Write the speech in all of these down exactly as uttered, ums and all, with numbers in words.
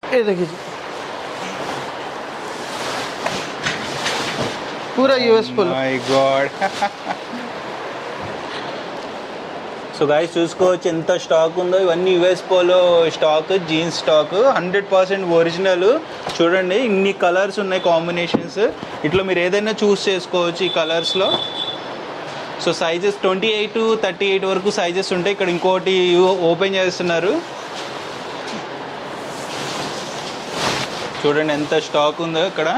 ये देखिए पूरा US Polo. My god so guys చూసుకోవచ్చు ఎంత స్టాక్ ఉందో. ఇవన్నీ US Polo stock, jeans stock, hundred percent original. చూడండి ఇన్ని కలర్స్ ఉన్నాయి, కాంబినేషన్స్. ఇట్లా మీరు ఏదైనా చూస్ చేసుకోవచ్చు ఈ కలర్స్లో. So sizes twenty eight to thirty eight వరకు సైజెస్ ఉంటాయి. ఇక్కడ ఇంకోటి ఓపెన్ చేస్తున్నారు, చూడండి ఎంత స్టాక్ ఉందో ఇక్కడ.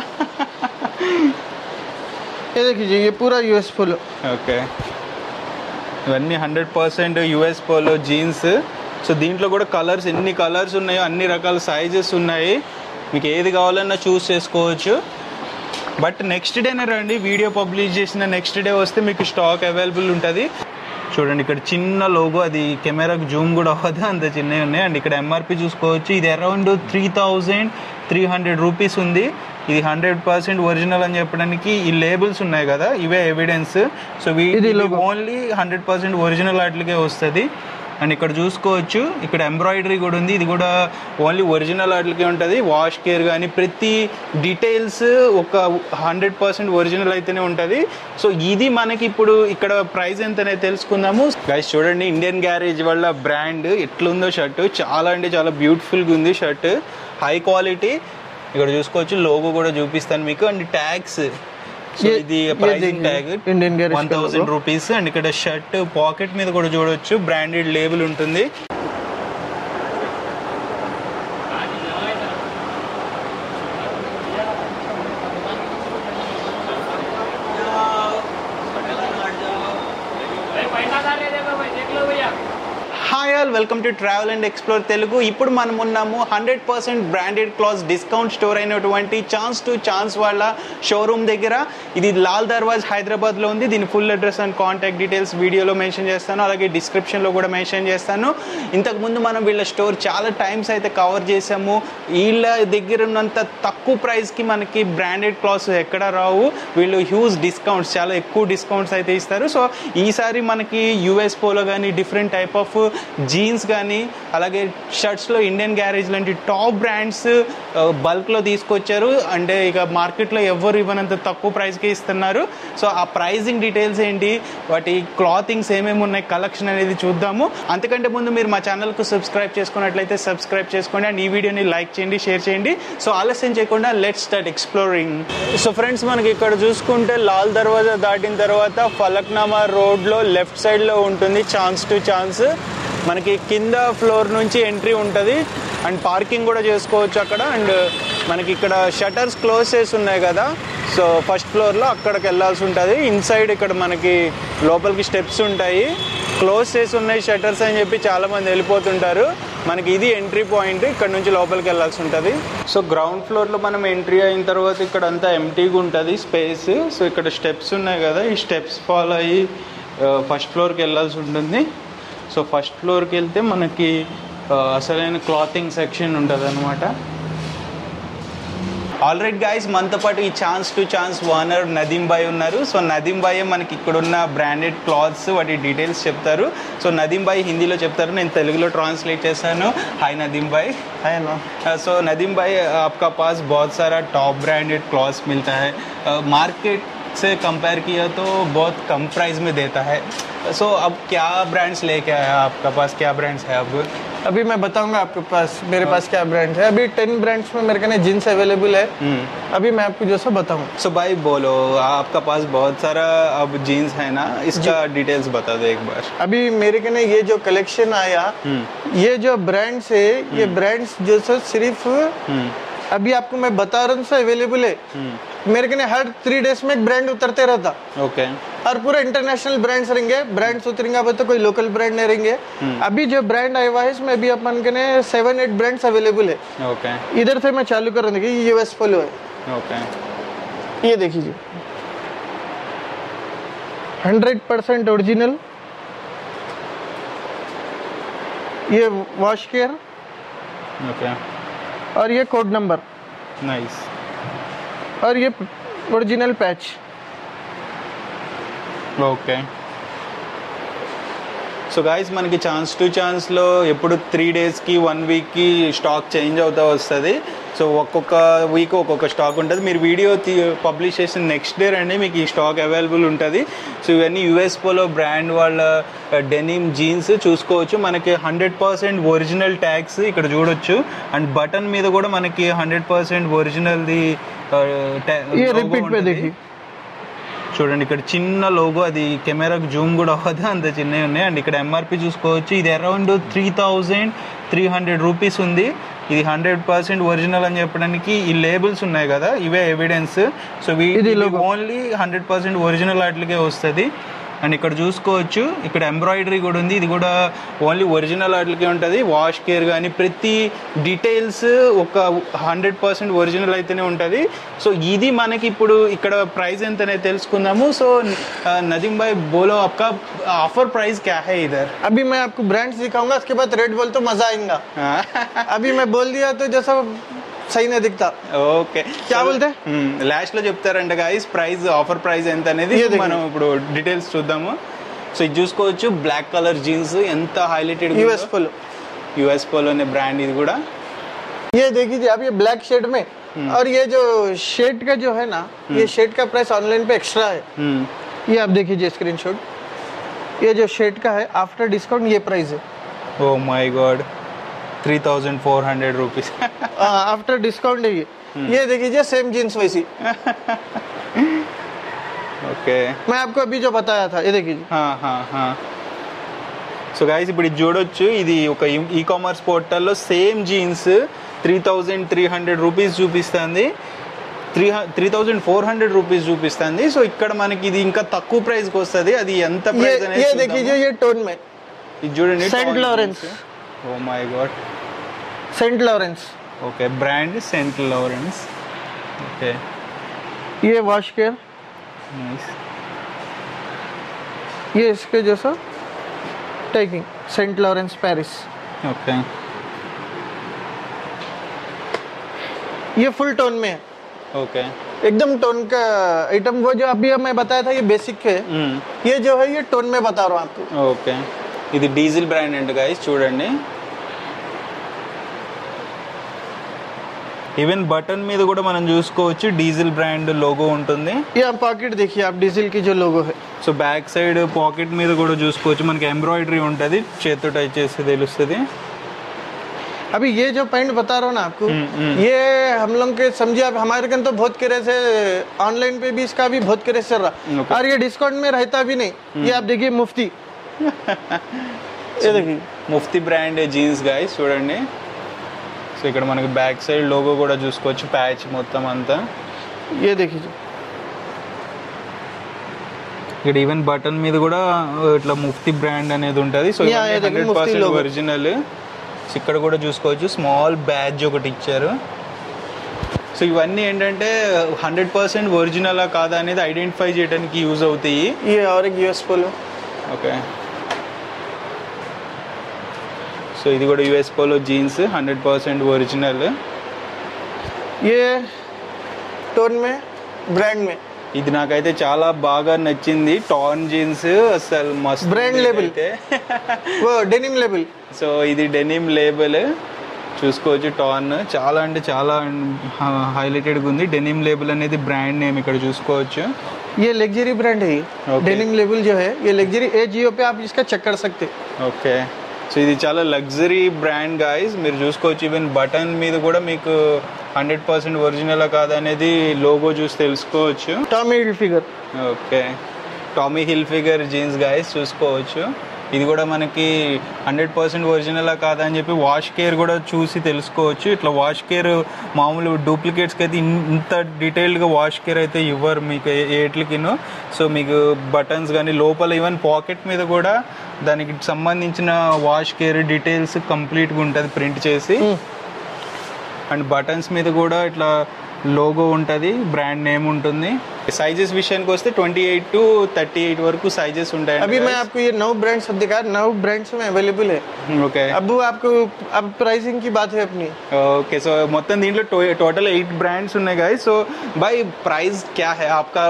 ये देखिए ये पूरा यूएस पोलो। ఓకే, ఇవన్నీ hundred percent US Polo jeans. So దీంట్లో కూడా కలర్స్, ఎన్ని కలర్స్ ఉన్నాయో అన్ని రకాల సైజెస్ ఉన్నాయి. మీకు ఏది కావాలన్నా చూస్ చేసుకోవచ్చు. బట్ నెక్స్ట్ డేనే రండి, వీడియో పబ్లిష్ చేసిన నెక్స్ట్ డే వస్తే మీకు స్టాక్ అవైలబుల్ ఉంటుంది. చూడండి ఇక్కడ చిన్న లోగో, అది కెమెరాకి జూమ్ కూడా అవ్వదు, అంత చిన్నవి ఉన్నాయి. అండ్ ఇక్కడ ఎంఆర్పి చూసుకోవచ్చు, ఇది around three thousand three hundred rupees ఉంది. ఇది హండ్రెడ్ పర్సెంట్ ఒరిజినల్ అని చెప్పడానికి ఈ లేబుల్స్ ఉన్నాయి కదా, ఇవే ఎవిడెన్స్. సో వీటి ఓన్లీ హండ్రెడ్ పర్సెంట్ ఒరిజినల్ వాటికే వస్తుంది. అండ్ ఇక్కడ చూసుకోవచ్చు, ఇక్కడ ఎంబ్రాయిడరీ కూడా ఉంది. ఇది కూడా ఓన్లీ ఒరిజినల్ వాటికే ఉంటుంది. వాష్ కేర్ కానీ ప్రతి డీటెయిల్స్ ఒక హండ్రెడ్ పర్సెంట్ ఒరిజినల్ అయితేనే ఉంటుంది. సో ఇది మనకి ఇప్పుడు ఇక్కడ ప్రైస్ ఎంతనే తెలుసుకుందాము. గైస్ చూడండి ఇండియన్ గ్యారేజ్ వాళ్ళ బ్రాండ్ ఎట్లుందో షర్ట్, చాలా అంటే చాలా బ్యూటిఫుల్గా ఉంది షర్ట్, హై క్వాలిటీ. ఇక్కడ చూసుకోవచ్చు, లోగో కూడా చూపిస్తాను మీకు. అండ్ ట్యాగ్స్, సో ఇది pricing tag one thousand rupees. And ఇక్కడ షర్ట్ పాకెట్ మీద కూడా చూడవచ్చు, బ్రాండెడ్ లేబుల్ ఉంటుంది. Hi all, welcome to travel and explore Telugu. ఇప్పుడు మనం ఉన్నాము hundred percent branded clothes discount store అయినటువంటి ఛాన్స్ టు ఛాన్స్ వాళ్ళ షోరూమ్ దగ్గర. ఇది లాల్ దర్వాజ్ హైదరాబాద్లో ఉంది. దీని full address and contact details వీడియోలో మెన్షన్ చేస్తాను, అలాగే డిస్క్రిప్షన్లో కూడా మెన్షన్ చేస్తాను. ఇంతకుముందు మనం వీళ్ళ స్టోర్ చాలా టైమ్స్ అయితే కవర్ చేసాము. వీళ్ళ దగ్గర ఉన్నంత తక్కువ ప్రైస్కి మనకి బ్రాండెడ్ క్లాత్స్ ఎక్కడ రావు. వీళ్ళు హ్యూజ్ డిస్కౌంట్స్, చాలా ఎక్కువ డిస్కౌంట్స్ అయితే ఇస్తారు. సో ఈసారి మనకి యూఎస్ పోలో కానీ, డిఫరెంట్ టైప్ ఆఫ్ జీన్స్ కానీ, అలాగే షర్ట్స్లో ఇండియన్ గ్యారేజ్ లాంటి టాప్ బ్రాండ్స్ బల్క్లో తీసుకొచ్చారు. అంటే ఇక మార్కెట్లో ఎవరు ఇవ్వనంత తక్కువ ప్రైస్కి ఇస్తున్నారు. సో ఆ ప్రైజింగ్ డీటెయిల్స్ ఏంటి, వాటి క్లాతింగ్స్ ఏమేమి ఉన్నాయి, కలెక్షన్ అనేది చూద్దాము. అంతకంటే ముందు మీరు మా ఛానల్కు సబ్స్క్రైబ్ చేసుకున్నట్లయితే సబ్స్క్రైబ్ చేసుకోండి. అండ్ ఈ వీడియోని లైక్ చేయండి, షేర్ చేయండి. సో ఆలస్యం చేయకుండా let's start exploring. So friends మనకి ఇక్కడ చూసుకుంటే లాల్ దర్వాజా దాటిన తర్వాత ఫలక్నామా రోడ్లో లెఫ్ట్ సైడ్లో ఉంటుంది ఛాన్స్ టు ఛాన్స్. మనకి కింద ఫ్లోర్ నుంచి ఎంట్రీ ఉంటుంది అండ్ పార్కింగ్ కూడా చేసుకోవచ్చు అక్కడ. అండ్ మనకి ఇక్కడ షటర్స్ క్లోజ్ చేసి ఉన్నాయి కదా, సో ఫస్ట్ ఫ్లోర్లో అక్కడికి వెళ్ళాల్సి ఉంటుంది. ఇన్సైడ్ ఇక్కడ మనకి లోపలికి స్టెప్స్ ఉంటాయి, క్లోజ్ చేసి ఉన్నాయి షటర్స్ అని చెప్పి చాలామంది వెళ్ళిపోతుంటారు. మనకి ఇది ఎంట్రీ పాయింట్, ఇక్కడ నుంచి లోపలికి వెళ్ళాల్సి ఉంటుంది. సో గ్రౌండ్ ఫ్లోర్లో మనం ఎంట్రీ అయిన తర్వాత ఇక్కడ అంతా ఎంటీగా ఉంటుంది స్పేస్. సో ఇక్కడ స్టెప్స్ ఉన్నాయి కదా, ఈ స్టెప్స్ ఫాలో అయ్యి ఫస్ట్ ఫ్లోర్కి వెళ్ళాల్సి ఉంటుంది. సో ఫస్ట్ ఫ్లోర్కి వెళ్తే మనకి అసలైన క్లాతింగ్ సెక్షన్ ఉంటుంది అనమాట. ఆల్రెడీ గైస్ మనతో పాటు ఈ chance to chance owner Nadeem bhai ఉన్నారు. సో నదీం భాయ్ మనకి ఇక్కడున్న బ్రాండెడ్ క్లాత్స్ వాటి డీటెయిల్స్ చెప్తారు. సో నదీం భాయ్ హిందీలో చెప్తారు, నేను తెలుగులో ట్రాన్స్లేట్ చేస్తాను. హాయ్ నదీం భాయ్. है ना। सो नदीम भाई आपका पास बहुत सारा टॉप ब्रांडेड क्लॉथ्स मिलता है, मार्केट से कंपेयर किया तो बहुत कम प्राइस में देता है. सो so, अब क्या ब्रांड्स लेके आया आपका पास, क्या ब्रांड्स है आपको? अभी मैं बताऊंगा आपके पास मेरे पास क्या ब्रांड है. अभी टेन ब्रांड्स में मेरे कने जीन्स अवेलेबल है. अभी मैं आपको जो सब बताऊँ. सो so, भाई बोलो, आपका पास बहुत सारा अब जीन्स है ना, इसका डिटेल्स बता दो एक बार. अभी मेरे कने ये जो कलेक्शन आया, ये जो ब्रांड्स है, ये ब्रांड्स जो सब सिर्फ अभी आपको मैं बता रहा हूँ सो अवेलेबल है. मेरे कने हर थ्री डेज में एक ब्रांड उतरते रहता. ओके. और पूरे इंटरनेशनल ब्रांड्स रहेंगे. ब्रांड्स उतरेंगे अब तो कोई लोकल ब्रांड नहीं रहेंगे. अभी जो ब्रांड आया हुआ है इसमें अभी अपन के सेवन एट ब्रांड्स अवेलेबल है. ओके. इधर से मैं चालू कर रहा हूँ, ये यूएस पोलो है. ओके. ये देखिए हंड्रेड परसेंट ओरिजिनल. ये वॉश केयर. ओके. और ये कोड नंबर. नाइस. और ये original patch. Okay. So guys మనకి ఛాన్స్ టు ఛాన్స్లో ఎప్పుడు త్రీ డేస్కి వన్ వీక్కి స్టాక్ చేంజ్ అవుతూ వస్తుంది. సో ఒక్కొక్క వీక్ ఒక్కొక్క స్టాక్ ఉంటుంది. మీరు వీడియో పబ్లిష్ చేసిన నెక్స్ట్ డే రండి, మీకు ఈ స్టాక్ అవైలబుల్ ఉంటుంది. సో ఇవన్నీ యుఎస్ పోలో బ్రాండ్ వాళ్ళ డెనిమ్ జీన్స్ చూసుకోవచ్చు. మనకి హండ్రెడ్ పర్సెంట్ ఒరిజినల్ ట్యాగ్స్ ఇక్కడ చూడొచ్చు. అండ్ బటన్ మీద కూడా మనకి హండ్రెడ్ పర్సెంట్ ఒరిజినల్ది చూడండి. ఇక్కడ చిన్న లోగో, అది కెమెరాకు జూమ్ కూడా అవ్వదు, అంత చిన్నవి ఉన్నాయి. అండ్ ఇక్కడ ఎంఆర్పి చూసుకోవచ్చు. ఇది around three thousand three hundred rupees ఉంది. ఇది హండ్రెడ్ పర్సెంట్ ఒరిజినల్ అని చెప్పడానికి ఈ లేబుల్స్ ఉన్నాయి కదా, ఇవే ఎవిడెన్స్. సో ఇది ఓన్లీ హండ్రెడ్ పర్సెంట్ ఒరిజినల్ వాటికే వస్తుంది. అండ్ ఇక్కడ చూసుకోవచ్చు, ఇక్కడ ఎంబ్రాయిడరీ కూడా ఉంది. ఇది కూడా ఓన్లీ ఒరిజినల్ వాటికే ఉంటుంది. వాష్ కేర్ కానీ ప్రతి డీటెయిల్స్ ఒక హండ్రెడ్ పర్సెంట్ ఒరిజినల్ అయితేనే ఉంటుంది. సో ఇది మనకి ఇప్పుడు ఇక్కడ ప్రైస్ ఎంతనే తెలుసుకుందాము. సో नदीम भाई बोलो आपका ऑफर प्राइस क्या है इधर? अभी मैं आपको ब्रांड्स दिखाऊंगा, उसके बाद रेट बोल तो मजा आएगा. अभी मैं बोल दिया तो जैसा సై నే దిక్తా. ఓకే, క్యా బోల్తే లాస్ట్ లో చెప్తారంట గాయ్స్ ప్రైస్, ఆఫర్ ప్రైస్ ఎంత అనేది. మనం ఇప్పుడు డీటెయిల్స్ చూద్దాము. సో ఇది చూసుకోవచ్చు, బ్లాక్ కలర్ జీన్స్ ఎంత highlighted. US Polo, US Polo ने ब्रांड ఇది కూడా. ये देखिए आप ये ब्लैक शेड में, और ये जो शेड का जो है ना, ये शेड का प्राइस ऑनलाइन पे एक्स्ट्रा है. ये आप देखिए स्क्रीनशॉट, ये जो शेड का है आफ्टर डिस्काउंट ये प्राइस है. Oh my god, three thousand four hundred rupees after discount है ये. ये देखिए सेम जीन्स वैसी. ओके, मैं आपको अभी जो बताया था ये देखिए. हाँ हाँ हाँ. సో గైస్ ఇప్పుడు ఇది చూడొచ్చు, ఇది ఒక ఈ కామర్స్ పోర్టల్లో same jeans three thousand three hundred rupees చూపిస్తుంది, three three thousand four hundred rupees చూపిస్తుంది. సో ఇక్కడ మనకి ఇది ఇంకా తక్కువ ప్రైస్కి వస్తుంది. అది ఎంత ప్రైస్ అనేది ये देखिए ये टोन में, ఇది చూడండి, Saint Laurence. Oh my god, Saint Laurence. Okay, brand Saint Laurence. Okay, ये वॉश केयर, नाइस. ये इसके जैसा tagging, Saint Laurence Paris. Okay, ये फुल टोन में है. ओके, एकदम टोन का आइटम. वो जो अभी मैं बताया था ये बेसिक है. ये जो है ये टोन में बता रहा हूँ आपको. ఓకే, ఇది డీజిల్ బ్రాండ్ అండి గైస్, చూడండి. ఈవెన్ బటన్ మీద కూడా మనం చూసుకోవచ్చు డీజిల్ బ్రాండ్ లోగో ఉంటుంది. ये पॉकेट देखिए आप, डीजिल की जो लोगो है. సో బ్యాక్ సైడ్ పాకెట్ మీద కూడా చూసుకోవచ్చు మనకి ఎంబ్రాయిడరీ ఉంటుంది, చేతితో టచ్ చేస్తే తెలుస్తుంది. अभी ये जो पैंट बता रहा हूँ ना आपको, ये हम लोग के समझिए आप, हमारे कन तो बहुत क्रेज है, ऑनलाइन पे भी इसका भी बहुत क्रेज चल रहा. Okay. और ये डिस्काउंट में रहता भी नहीं. ये आप देखिए मुफ्ती. ये देखिए ముఫ్తీ బ్రాండ్ జీన్స్ గైస్, చూడండి. సో ఇక్కడ మనకి బ్యాక్ సైడ్ లోగో కూడా చూసుకోవచ్చు, ప్యాచ్ మొత్తం అంతా. ये देखिए ఇక్కడ ఈవెన్ బటన్ మీద కూడా ఇట్లా ముఫ్తీ బ్రాండ్ అనేది ఉంటుంది. So hundred percent original. So ఇక్కడ కూడా చూసుకోవచ్చు స్మాల్ బ్యాడ్జ్ ఒకటి ఇచ్చారు. సో ఇవన్నీ ఏంటంటే హండ్రెడ్ పర్సెంట్ ఒరిజినలా కాదా అనేది ఐడెంటిఫై చేయడానికి యూజ్ అవుతాయి. ये और एक यूएस पोलो. ఓకే, సో ఇది కూడా US Polo jeans hundred percent original. ये टोन में, ब्रांड में. ఇది నాకైతే చాలా బాగా నచ్చింది, టాన్ జీన్స్ అసలు మస్త్. బ్రాండ్ లేబుల్, वो डेनिम लेबल. సో ఇది డెనిమ్ లేబుల్ చూసుకోవచ్చు. టాన్ చాలా అంటే చాలా హైలైటెడ్గా ఉంది. డెనిమ్ లేబుల్ అనేది బ్రాండ్ నేమ్ ఇక్కడ చూసుకోవచ్చు. ये लग्जरी ब्रांड है. Okay. डेनिम लेबल जो है ये लग्जरी, ए जियो पे आप इसका चेक कर सकते. ఓకే, సో ఇది చాలా లగ్జరీ బ్రాండ్ గాయస్, మీరు చూసుకోవచ్చు. ఈవెన్ బటన్ మీద కూడా మీకు హండ్రెడ్ పర్సెంట్ ఒరిజినల్ కాదా అనేది లోగో చూసి తెలుసుకోవచ్చు. Tommy Hilfiger. Okay, Tommy Hilfiger jeans guys చూసుకోవచ్చు. ఇది కూడా మనకి హండ్రెడ్ పర్సెంట్ ఒరిజినలా కాదా అని చెప్పి వాష్ కేర్ కూడా చూసి తెలుసుకోవచ్చు. ఇట్లా వాష్ కేర్ మామూలు డూప్లికేట్స్కి అయితే ఇంత డీటెయిల్డ్గా వాష్ కేర్ అయితే ఇవ్వరు మీకు ఏట్లకిను. సో మీకు బటన్స్ కానీ లోపల ఈవెన్ పాకెట్ మీద కూడా దానికి సంబంధించిన వాష్ కేర్ డీటెయిల్స్ కంప్లీట్గా ఉంటుంది ప్రింట్ చేసి. అండ్ బటన్స్ మీద కూడా ఇట్లా లోగో ఉంటుంది, బ్రాండ్ నేమ్ ఉంటుంది. ఓకే సైజెస్ విషయానికి వస్తే twenty eight to thirty eight వరకు సైజెస్ ఉంటాయి. अभी मैं आपको ये नौ ब्रांड्स सब दिखा, नौ ब्रांड्स में अवेलेबल है. ఓకే अब वो आपको अब प्राइसिंग की बात है अपनी. ओके सो మొత్తం దీంట్లో टोटल एट ब्रांड्स ఉన్నాయి गाइस. सो भाई प्राइस क्या है आपका?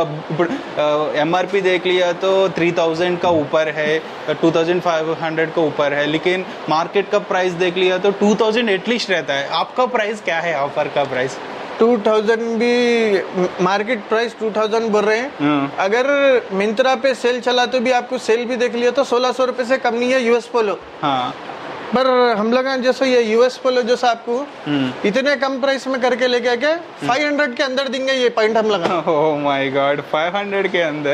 एमआरपी देख लिया तो थ्री थाउजेंड का ऊपर है, टू थाउजेंड फाइव हंड्रेड का ऊपर है, लेकिन मार्केट का प्राइस देख लिया तो टू थाउजेंड एटलीस्ट रहता है. आपका प्राइस क्या है? ऑफर का प्राइस टू थाउजेंड भी मार्केट प्राइस टू थाउजेंड बोल रहे हैं. अगर मिंत्रा पे सेल चला तो भी आपको सेल भी देख लिया तो सोलह सौ रुपए से कम नहीं है यूएस पोलो. हाँ पर हम लोग जैसे ये यूएस पोलो जैसा आपको इतने कम प्राइस में करके लेके आके फाइव हंड्रेड के अंदर देंगे. ये पॉइंट हम लगा. Oh my god, five hundred के अंदर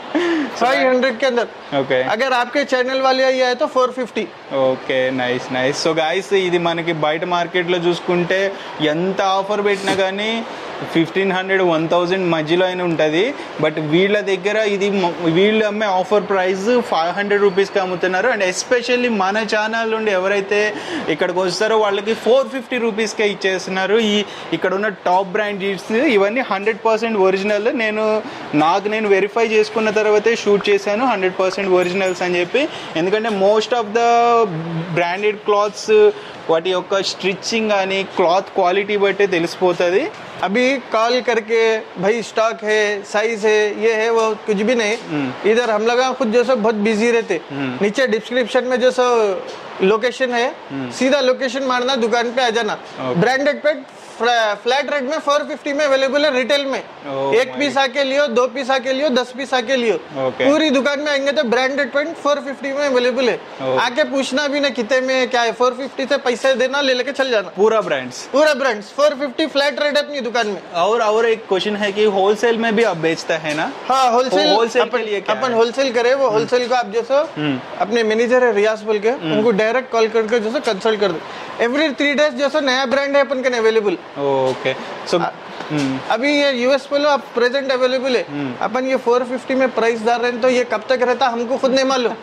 फाइव हंड्रेड के अंदर. ఓకే अगर आपके चैनल वाले आई है तो four fifty. Okay nice nice. So guys ఇది మనకి బయట మార్కెట్లో చూసుకుంటే ఎంత ఆఫర్ పెట్టినా కానీ ఫిఫ్టీన్ హండ్రెడ్ వన్ థౌజండ్ మధ్యలో అయినా ఉంటుంది. బట్ వీళ్ళ దగ్గర ఇది వీళ్ళు అమ్మే ఆఫర్ ప్రైస్ ఫైవ్ హండ్రెడ్ రూపీస్కి అమ్ముతున్నారు. అండ్ ఎస్పెషల్లీ మన ఛానల్ నుండి ఎవరైతే ఇక్కడికి వస్తారో వాళ్ళకి ఫోర్ ఫిఫ్టీ రూపీస్కే ఇచ్చేస్తున్నారు. ఈ ఇక్కడ ఉన్న టాప్ బ్రాండ్స్ ఇవన్నీ హండ్రెడ్ పర్సెంట్ ఒరిజినల్. నేను నాకు నేను వెరిఫై చేసుకున్న తర్వాతే షూట్ చేశాను హండ్రెడ్ పర్సెంట్ ఒరిజినల్స్ అని చెప్పి. ఎందుకంటే most of the branded clothes వాటి యొక్క స్టిచ్చింగ్ కానీ క్లాత్ క్వాలిటీ బట్టే తెలిసిపోతుంది. अभी कॉल करके भाई स्टॉक है, साइज है, ये है वो कुछ भी नहीं. इधर हम लोग खुद जो सो बहुत बिजी रहते. नीचे डिस्क्रिप्शन में जो सो लोकेशन है, सीधा लोकेशन मारना, दुकान पे आ जाना. ब्रांडेड पेट फ्लैट रेट में फोर फिफ्टी में अवेलेबल है रिटेल में. oh एक पीस आके लियो, दो पीस आके लियो, दस पीस आके लियो. okay. पूरी दुकान में आएंगे तो ब्रांडेड पेंट फोर फिफ्टी में अवेलेबल है. oh. आके पूछना भी ना कितने में क्या है. फोर फिफ्टी से पैसे देना, ले लेके चल जाना. पूरा ब्रांड्स पूरा brands four fifty flat rate अपनी दुकान में. और और एक क्वेश्चन है कि होलसेल में भी आप बेचता है ना? हाँ होलसेल. होलसेल के लिए क्या अपन है? होलसेल करे वो होलसेल को आप जैसे अपने मैनेजर है रियाज बोल के उनको डायरेक्ट कॉल करके जैसे कंसल्ट कर दो. एवरी थ्री डेज जैसे नया ब्रांड है अपन के अवेलेबल. ओके सो अभी ये यूएस पोलो अब प्रेजेंट अवेलेबल है. अपन ये फोर फिफ्टी में प्राइस डाल रहे हैं तो ये कब तक रहता हमको खुद नहीं मालूम.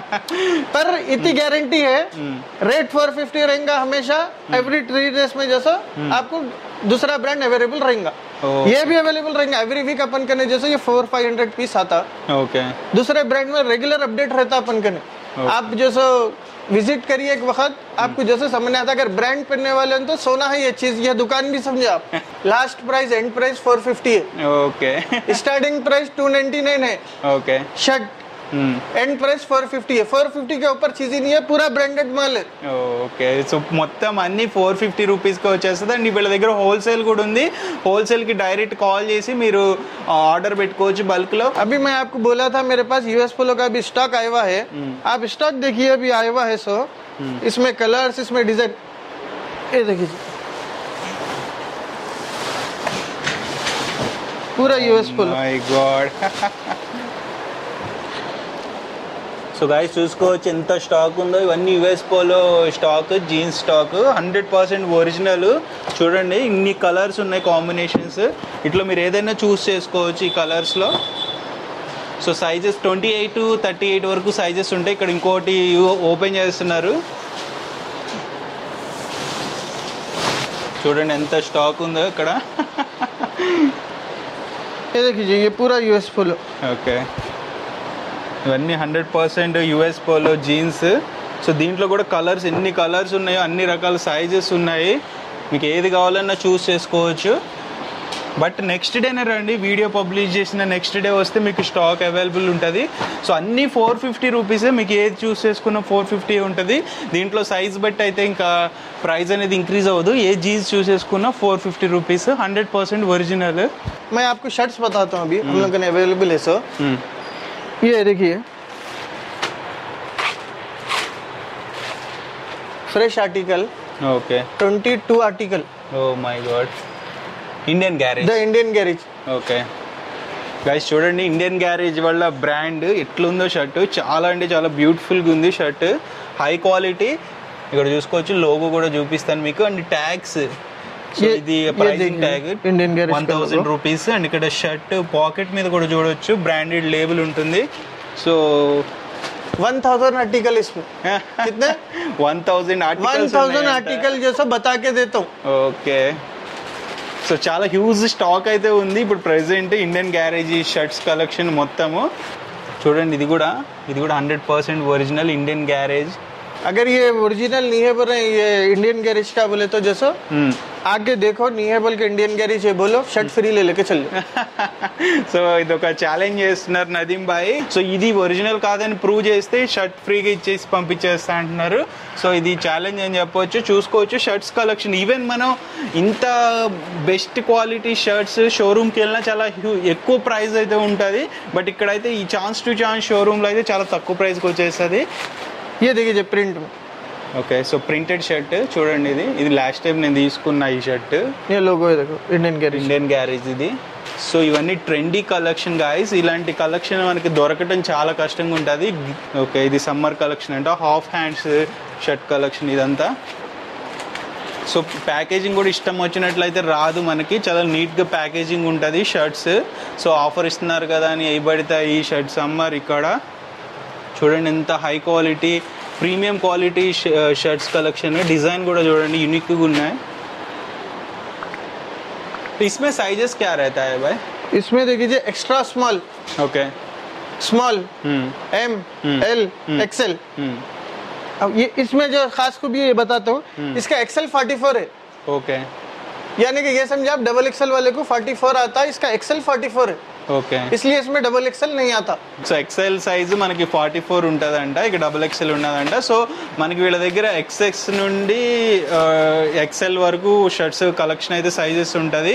पर इतनी गारंटी है रेट फोर फिफ्टी रहेगा हमेशा. एवरी थ्री डेज में जैसा आपको दूसरा ब्रांड अवेलेबल रहेगा. ये भी अवेलेबल रहेगा. एवरी वीक अपन करने जैसे ये फोर फाइव हंड्रेड पीस आता. ओके दूसरे ब्रांड में रेगुलर अपडेट रहता अपन करने. आप जैसे विजिट करिए एक वक्त, आपको जैसे समझ आता अगर ब्रांड पहनने वाले हैं तो सोना है ये चीज. ये दुकान भी समझे आप. Last price end price four fifty है. Okay starting price two ninety nine है. Okay shirt end price four fifty है. फोर फिफ्टी के ऊपर चीज ही नहीं है. पूरा ब्रांडेड माल है. ఓకే సో మొత్తం అన్ని ఫోర్ ఫిఫ్టీ రూపీస్కి వచ్చేస్తుంది. అండ్ వీళ్ళ దగ్గర హోల్సేల్ కూడా ఉంది. హోల్సేల్కి డైరెక్ట్ కాల్ చేసి మీరు ఆర్డర్ పెట్టుకోవచ్చు బల్క్లో. अभी मैं आपको बोला था मेरे पास यूएस पोलो का भी स्टॉक आया हुआ है. आप स्टॉक देखिए अभी आया हुआ है. सो इसमें कलर्स, इसमें डिजाइन, ये देखिए पूरा US Polo. My god. So guys చూసుకోవచ్చు ఎంత స్టాక్ ఉందో. ఇవన్నీ US Polo stock, jeans stock, hundred percent original. చూడండి ఇన్ని కలర్స్ ఉన్నాయి, కాంబినేషన్స్. ఇట్లా మీరు ఏదైనా చూస్ చేసుకోవచ్చు ఈ కలర్స్లో. So sizes twenty eight to thirty eight వరకు సైజెస్ ఉంటాయి. ఇక్కడ ఇంకోటి ఓపెన్ చేస్తున్నారు. చూడండి ఎంత స్టాక్ ఉందో ఇక్కడ. ये देखिए ये पूरा यूएस पोलो. ఓకే ఇవన్నీ hundred percent US Polo jeans. So దీంట్లో కూడా కలర్స్ ఎన్ని కలర్స్ ఉన్నాయో అన్ని రకాల సైజెస్ ఉన్నాయి. మీకు ఏది కావాలన్నా చూస్ చేసుకోవచ్చు. బట్ నెక్స్ట్ డేనే రండి, వీడియో పబ్లిష్ చేసిన నెక్స్ట్ డే వస్తే మీకు స్టాక్ అవైలబుల్ ఉంటుంది. సో అన్నీ ఫోర్ ఫిఫ్టీ రూపీసే. మీకు ఏది చూస్ చేసుకున్న ఫోర్ ఫిఫ్టీ ఉంటుంది. దీంట్లో సైజ్ బట్టి అయితే ఇంకా ప్రైస్ అనేది ఇంక్రీజ్ అవ్వదు. ఏ జీన్స్ చూస్ చేసుకున్నా four fifty rupees, hundred percent original. मैं आपको शर्ट्स बताता हूँ अभी हम लोग ने अवेलेबल है. सो ये देखिए fresh article. Okay twenty two article. Oh my god. Indian Garage. The Indian Garage. Okay guys చూడండి ఇండియన్ గ్యారేజ్ వాళ్ళ బ్రాండ్ ఎట్లుందో. షర్ట్ చాలా అంటే చాలా బ్యూటిఫుల్గా ఉంది. Shirt high quality. ఇక్కడ చూసుకోవచ్చు, లోగో కూడా చూపిస్తాను మీకు. అండ్ ట్యాగ్స్, సో ఇది pricing tag Indian Garage one thousand rupees. And ఇక్కడ షర్ట్ పాకెట్ మీద కూడా చూడవచ్చు బ్రాండెడ్ లేబుల్ ఉంటుంది. సో वन थाउजेंड आर्टिकल इसमें कितने one thousand one thousand article जैसा बता के देता हूँ. ఓకే సో చాలా హ్యూజ్ స్టాక్ అయితే ఉంది ఇప్పుడు present Indian Garage shirts collection మొత్తము చూడండి ఇది కూడా ఇది కూడా hundred percent original Indian Garage अगर ये ओरिजिनल नहीं है बोले ये इंडियन गैरेज का बोले तो जैसा आगे देखो नहीं है बोल के इंडियन गैरेज है बोलो शर्ट फ्री ले लेके चल సో ఇది ఒక ఛాలెంజ్ చేస్తున్నారు నదీం బాయ్ సో ఇది ఒరిజినల్ కాదని ప్రూవ్ చేస్తే షర్ట్ ఫ్రీగా ఇచ్చేసి పంపించేస్తా అంటున్నారు సో ఇది ఛాలెంజ్ అని చెప్పొచ్చు చూసుకోవచ్చు షర్ట్స్ కలెక్షన్ ఈవెన్ మనం ఇంత బెస్ట్ క్వాలిటీ షర్ట్స్ షోరూమ్కి వెళ్ళినా చాలా ఎక్కువ ప్రైస్ అయితే ఉంటుంది బట్ ఇక్కడైతే ఈ ఛాన్స్ టు ఛాన్స్ షోరూమ్లో అయితే చాలా తక్కువ ప్రైస్కి వచ్చేస్తుంది ये देखिए प्रिंट में ఓకే సో ప్రింటెడ్ షర్ట్ చూడండి ఇది ఇది లాస్ట్ టైం నేను తీసుకున్న ఈ షర్ట్ ये लोगो है देखो इंडियन गैरेज ఇండియన్ గ్యారేజ్ ఇది సో ఇవన్నీ ట్రెండీ కలెక్షన్ గాయస్ ఇలాంటి కలెక్షన్ మనకి దొరకటం చాలా కష్టంగా ఉంటుంది ఓకే ఇది సమ్మర్ కలెక్షన్ అంట హాఫ్ హ్యాండ్స్ షర్ట్ కలెక్షన్ ఇదంతా సో ప్యాకేజింగ్ కూడా ఇష్టం వచ్చినట్లయితే రాదు మనకి చాలా నీట్గా ప్యాకేజింగ్ ఉంటుంది షర్ట్స్ సో ఆఫర్ ఇస్తున్నారు కదా అని ఏ పడితే ఈ షర్ట్ సమ్మర్ ఇక్కడ చూడండి ఎంత high quality premium quality shirts collection design కూడా చూడండి యూనిక్గా ఉన్నాయి इसमें साइजेस क्या रहता है भाई इसमें देखिए extra small okay small M L XL अब ये इसमें जो खास खूबी ये बताता हूँ इसका एक्सएल फोर्टी फोर है ओके यानी कि ये समझे आप डबल एक्सएल वाले को फोर्टी फोर आता है इसका एक्सएल फोर्टी फोर है ఓకే इसलिए इसमें डबल एक्सएल नहीं आता సో ఎక్స్ఎల్ సైజ్ మనకి ఫార్టీ ఫోర్ ఉంటుందంట ఇక డబుల్ ఎక్స్ఎల్ ఉన్నదంట సో మనకి వీళ్ళ దగ్గర ఎక్స్ఎక్స్ నుండి ఎక్స్ఎల్ వరకు షర్ట్స్ కలెక్షన్ అయితే సైజెస్ ఉంటుంది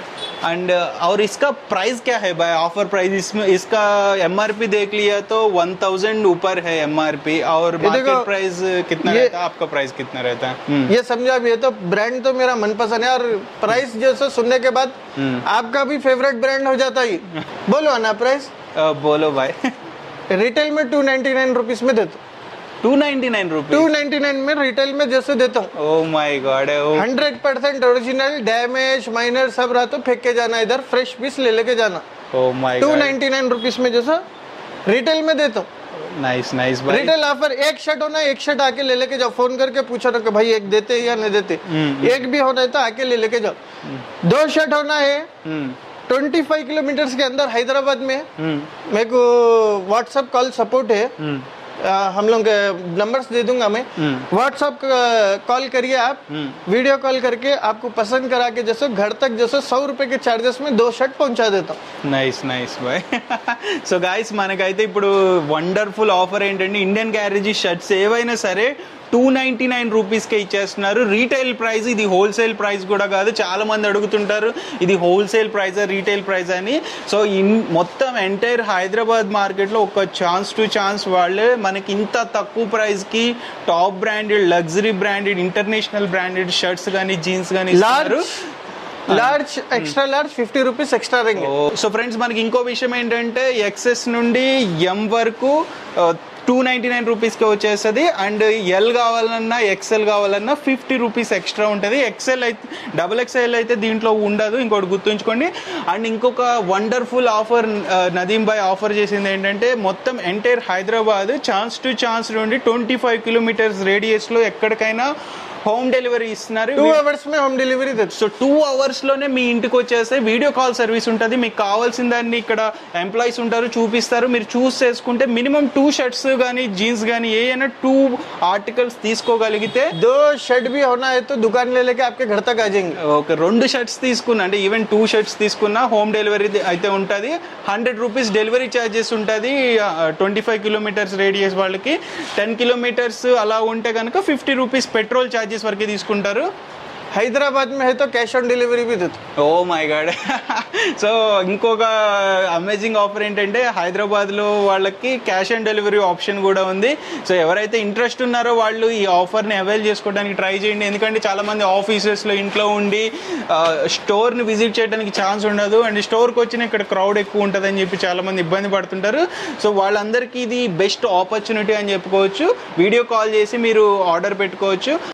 एंड और इसका प्राइस क्या है भाई ऑफर प्राइस इसमें इसका एमआरपी देख लिया तो वन थाउजेंड ऊपर है एमआरपी और मार्केट प्राइस कितना रहता है आपका प्राइस कितना रहता है ये समझा ये तो ब्रांड तो मेरा मनपसंद है और प्राइस जैसे सुनने के बाद आपका भी फेवरेट ब्रांड हो जाता है बोलो ना प्राइस बोलो भाई रिटेल में टू नाइन्टी नाइन रुपीज में देता two ninety nine rupees two ninety nine में रिटेल में जैसे देता हूँ oh my god hundred percent original damage minor सब रहा तो फेंक के जाना इधर फ्रेश पीस ले लेके जाना oh my two ninety nine rupees में जैसा रिटेल में देता हूँ नाइस नाइस भाई रिटेल ऑफर एक शर्ट होना एक शर्ट आके ले लेके जाओ फोन करके पूछो ना कि भाई एक देते या नहीं देते एक भी होना है तो आके ले लेके जाओ दो शर्ट होना है ट्वेंटी फाइव किलोमीटर के अंदर हैदराबाद में मेरे को व्हाट्सएप कॉल सपोर्ट है आ, हम लोग नंबर्स दे दूंगा मैं व्हाट्सएप कॉल करिए आप वीडियो कॉल करके आपको पसंद करा के जैसे घर तक जैसे सौ रुपए के चार्जेस में दो शर्ट पहुंचा देता हूँ నైస్ నైస్ బాయ్ సో గైస్ మనకైతే ఇప్పుడు వండర్ఫుల్ ఆఫర్ ఏంటంటే ఇండియన్ గ్యారేజ్ షర్ట్స్ ఏవైనా సరే టూ నైంటీ నైన్ రూపీస్కే ఇచ్చేస్తున్నారు రీటైల్ ప్రైస్ ఇది హోల్సేల్ ప్రైస్ కూడా కాదు చాలా మంది అడుగుతుంటారు ఇది హోల్సేల్ ప్రైస్ రీటైల్ ప్రైస్ అని సో ఇన్ మొత్తం ఎంటైర్ హైదరాబాద్ మార్కెట్లో ఒక ఛాన్స్ టు ఛాన్స్ వాళ్ళే మనకి ఇంత తక్కువ ప్రైస్కి top branded luxury branded international branded shirts కానీ జీన్స్ కానీ ఇస్తారు large extra large fifty rupees extra range so friends మనకి ఇంకో విషయం ఏంటంటే ఎక్సెస్ నుండి ఎం వరకు టూ నైంటీ నైన్ రూపీస్కి వచ్చేస్తుంది అండ్ ఎల్ కావాలన్నా ఎక్సెల్ కావాలన్నా ఫిఫ్టీ రూపీస్ ఎక్స్ట్రా ఉంటుంది ఎక్సెల్ అయితే డబుల్ ఎక్స్ఎల్ అయితే దీంట్లో ఉండదు ఇంకోటి గుర్తుంచుకోండి అండ్ ఇంకొక వండర్ఫుల్ ఆఫర్ నదీం బాయ్ ఆఫర్ చేసింది ఏంటంటే మొత్తం entire Hyderabad chance to chance నుండి ట్వంటీ ఫైవ్ కిలోమీటర్స్ రేడియస్లో ఎక్కడికైనా హోమ్ డెలివరీ ఇస్తున్నారు టూ అవర్స్ మే home delivery so two hours లోనే మీ ఇంటికి వచ్చేస్తే వీడియో కాల్ సర్వీస్ ఉంటుంది మీకు కావాల్సిన దాన్ని ఇక్కడ ఎంప్లాయీస్ ఉంటారు చూపిస్తారు మీరు చూస్ చేసుకుంటే మినిమం టూ షర్ట్స్ కానీ జీన్స్ కానీ ఏ అయినా టూ ఆర్టికల్స్ తీసుకోగలిగితే దో షర్ట్ भी होना है तो दुकान ले लेके आपके घर तक आ जाएंगे ఓకే రెండు షర్ట్స్ తీసుకున్నా అంటే ఈవెన్ టూ షర్ట్స్ తీసుకున్నా హోమ్ డెలివరీ అయితే ఉంటుంది హండ్రెడ్ రూపీస్ డెలివరీ ఛార్జెస్ ఉంటుంది ట్వంటీ ఫైవ్ కిలోమీటర్స్ రేడియస్ వాళ్ళకి టెన్ కిలోమీటర్స్ అలా ఉంటే కనుక ఫిఫ్టీ రూపీస్ పెట్రోల్ ఛార్జెస్ వరకు తీసుకుంటారు హైదరాబాద్ में है तो कैश ऑन डिलीवरी भी देते ఓ మై గాడ్ సో ఇంకొక అమేజింగ్ ఆఫర్ ఏంటంటే హైదరాబాద్లో వాళ్ళకి క్యాష్ ఆన్ డెలివరీ ఆప్షన్ కూడా ఉంది సో ఎవరైతే ఇంట్రెస్ట్ ఉన్నారో వాళ్ళు ఈ ఆఫర్ని అవైల్ చేసుకోవడానికి ట్రై చేయండి ఎందుకంటే చాలామంది ఆఫీసెస్లో ఇంట్లో ఉండి స్టోర్ని విజిట్ చేయడానికి ఛాన్స్ ఉండదు అండ్ స్టోర్కి వచ్చిన ఇక్కడ క్రౌడ్ ఎక్కువ ఉంటుంది అని చెప్పి చాలామంది ఇబ్బంది పడుతుంటారు సో వాళ్ళందరికీ ఇది బెస్ట్ ఆపర్చునిటీ అని చెప్పుకోవచ్చు వీడియో కాల్ చేసి మీరు ఆర్డర్ పెట్టుకోవచ్చు